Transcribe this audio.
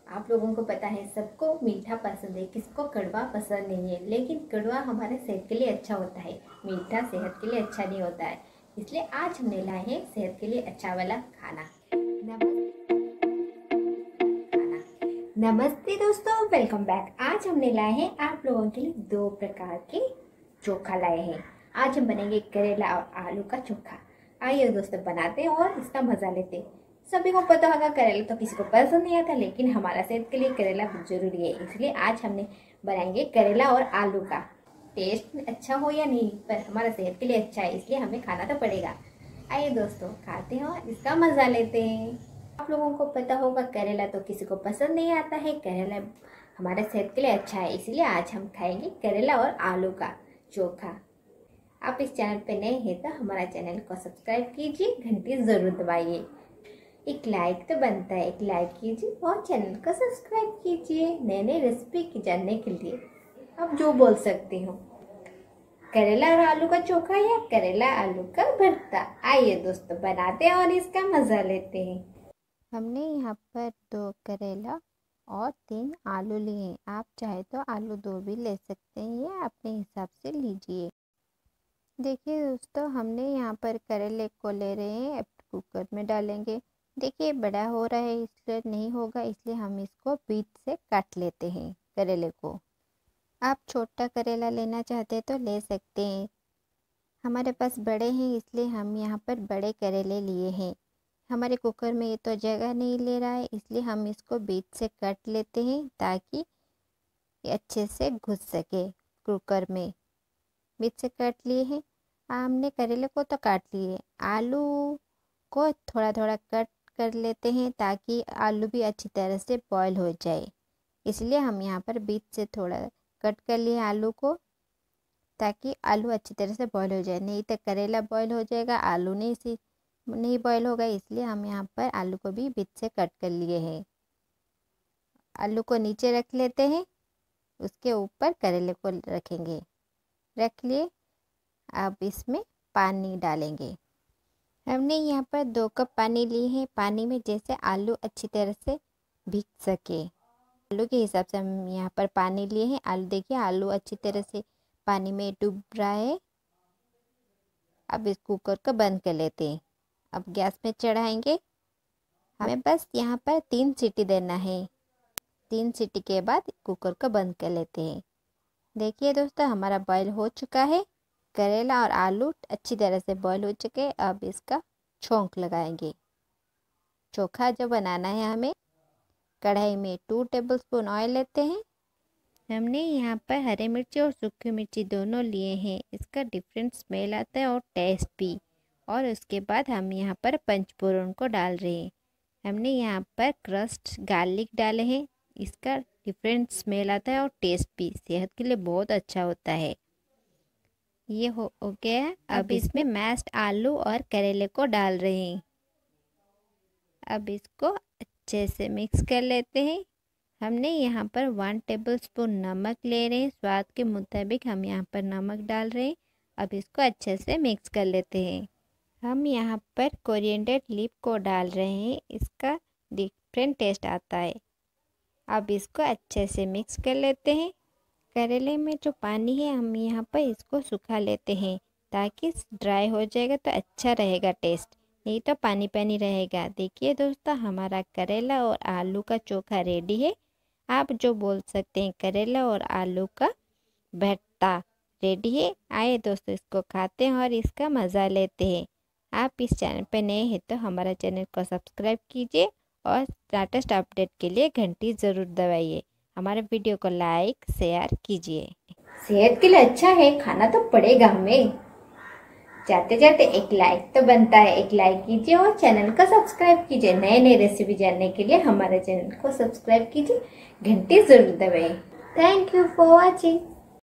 आप लोगों को पता है सबको मीठा पसंद है, किसको कड़वा पसंद नहीं है। लेकिन कड़वा हमारे सेहत के लिए अच्छा होता है, मीठा सेहत के लिए अच्छा नहीं होता है। इसलिए आज हमने लाए हैं सेहत के लिए अच्छा वाला खाना। नमस्ते दोस्तों, वेलकम बैक। आज हमने लाए हैं आप लोगों के लिए 2 प्रकार के चोखा लाए हैं। आज हम बनेंगे करेला और आलू का चोखा। आइए दोस्तों बनाते हैं और इसका मजा लेते हैं। सभी को पता होगा करेला तो किसी को पसंद नहीं आता, लेकिन हमारा सेहत के लिए करेला बहुत जरूरी है। इसलिए आज हमने बनाएंगे करेला और आलू का। टेस्ट अच्छा हो या नहीं, पर हमारा सेहत के लिए अच्छा है, इसलिए हमें खाना तो पड़ेगा। आइए दोस्तों खाते हैं और इसका मजा लेते हैं। आप लोगों को पता होगा करेला तो किसी को पसंद नहीं आता है। करेला हमारे सेहत के लिए अच्छा है, इसीलिए आज हम खाएंगे करेला और आलू का चोखा। आप इस चैनल पे नए हैं तो हमारा चैनल को सब्सक्राइब कीजिए, घंटी जरूर दबाइए। एक लाइक तो बनता है, एक लाइक कीजिए और चैनल को सब्सक्राइब कीजिए नए नए रेसिपी की जानने के लिए। अब जो बोल सकती हूँ, करेला और आलू का चोखा या करेला आलू का भरता। आइए दोस्तों बनाते हैं और इसका मजा लेते हैं। हमने यहाँ पर 2 करेला और 3 आलू लिए हैं। आप चाहे तो आलू 2 भी ले सकते हैं, या अपने हिसाब से लीजिए। देखिए दोस्तों, हमने यहाँ पर करेले को ले रहे हैं, अब कुकर में डालेंगे। देखिए बड़ा हो रहा है, इसलिए नहीं होगा, इसलिए हम इसको बीच से काट लेते हैं करेले को। आप छोटा करेला लेना चाहते हैं तो ले सकते हैं। हमारे पास बड़े हैं, इसलिए हम यहाँ पर बड़े करेले लिए हैं। हमारे कुकर में ये तो जगह नहीं ले रहा है, इसलिए हम इसको बीच से काट लेते हैं ताकि ये अच्छे से घुस सके कुकर में। बीच से काट लिए हैं। हमने करेले को तो काट लिए, आलू को थोड़ा थोड़ा कट कर लेते हैं ताकि आलू भी अच्छी तरह से बॉईल हो जाए। इसलिए हम यहाँ पर बीच से थोड़ा कट कर लिए आलू को, ताकि आलू अच्छी तरह से बॉईल हो जाए। नहीं तो करेला बॉईल हो जाएगा, आलू नहीं बॉईल होगा। इसलिए हम यहाँ पर आलू को भी बीच से कट कर लिए हैं। आलू को नीचे रख लेते हैं, उसके ऊपर करेले को रखेंगे। रख लिए। अब इसमें पानी डालेंगे। हमने यहाँ पर 2 कप पानी लिए हैं। पानी में जैसे आलू अच्छी तरह से भीग सके, आलू के हिसाब से हम यहाँ पर पानी लिए हैं। आलू देखिए, आलू अच्छी तरह से पानी में डूब रहा है। अब इस कुकर को बंद कर लेते हैं। अब गैस में चढ़ाएंगे। हमें बस यहाँ पर 3 सीटी देना है। 3 सीटी के बाद कुकर को बंद कर लेते हैं। देखिए दोस्तों, हमारा बॉईल हो चुका है। करेला और आलू अच्छी तरह से बॉईल हो चुके हैं। अब इसका छोंक लगाएंगे। चोखा जो बनाना है हमें, कढ़ाई में 2 टेबलस्पून ऑयल लेते हैं। हमने यहाँ पर हरी मिर्ची और सूखी मिर्ची दोनों लिए हैं। इसका डिफरेंट स्मेल आता है और टेस्ट भी। और उसके बाद हम यहाँ पर पंचफोरन को डाल रहे हैं। हमने यहाँ पर क्रस्ट गार्लिक डाले हैं। इसका डिफरेंट स्मेल आता है और टेस्ट भी, सेहत के लिए बहुत अच्छा होता है। ये हो गया। अब इसमें मैश्ड आलू और करेले को डाल रहे हैं। अब इसको अच्छे से मिक्स कर लेते हैं। हमने यहाँ पर 1 टेबलस्पून नमक ले रहे हैं। स्वाद के मुताबिक हम यहाँ पर नमक डाल रहे हैं। अब इसको अच्छे से मिक्स कर लेते हैं। हम यहाँ पर कोरिएंडर लीफ को डाल रहे हैं, इसका डिफरेंट टेस्ट आता है। अब इसको अच्छे से मिक्स कर लेते हैं। करेले में जो पानी है, हम यहाँ पर इसको सुखा लेते हैं ताकि ड्राई हो जाएगा तो अच्छा रहेगा टेस्ट, नहीं तो पानी पानी रहेगा। देखिए दोस्तों, हमारा करेला और आलू का चोखा रेडी है। आप जो बोल सकते हैं करेला और आलू का भरता रेडी है। आइए दोस्तों इसको खाते हैं और इसका मज़ा लेते हैं। आप इस चैनल पर नए हैं तो हमारा चैनल को सब्सक्राइब कीजिए और लेटेस्ट अपडेट के लिए घंटी ज़रूर दबाइए। हमारे वीडियो को लाइक शेयर कीजिए। सेहत के लिए अच्छा है, खाना तो पड़ेगा हमें। जाते जाते एक लाइक तो बनता है, एक लाइक कीजिए और चैनल को सब्सक्राइब कीजिए। नए नए रेसिपी जानने के लिए हमारे चैनल को सब्सक्राइब कीजिए, घंटी जरूर दबाइए। Thank you for watching.